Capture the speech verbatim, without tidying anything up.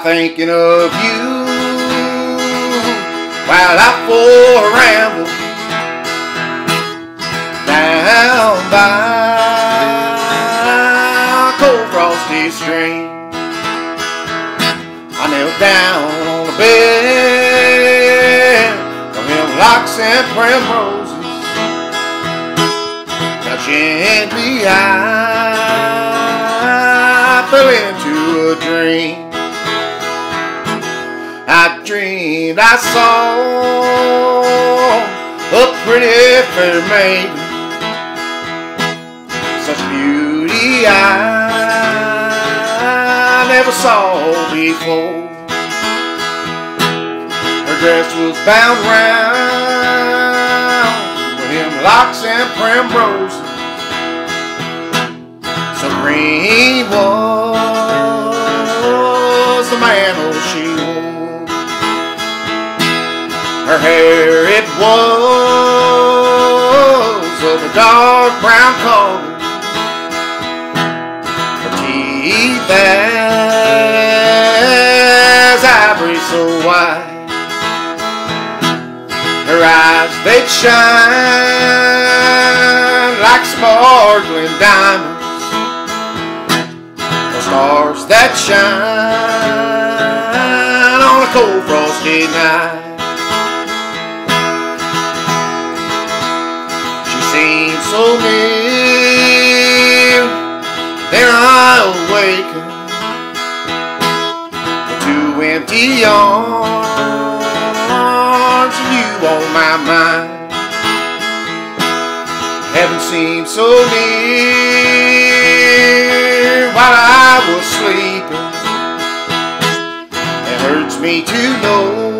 thinking of you while out for a ramble down by a cold frosty stream. I knelt down on the bed of hemlocks and primroses. Now gently I fell into a dream. I dreamed I saw a pretty fair maiden, such beauty I never saw before. Her dress was bound round with hemlocks and primroses. So green was the mantle she wore. Her hair, it was of a dark brown color. Her teeth as ivory so white. Her eyes, they'd shine like sparkling diamonds, or stars that shine on a cold frosty night. Seemed so near, then I awakened with two empty arms and you on my mind. Heaven seemed so near while I was sleeping. It hurts me to know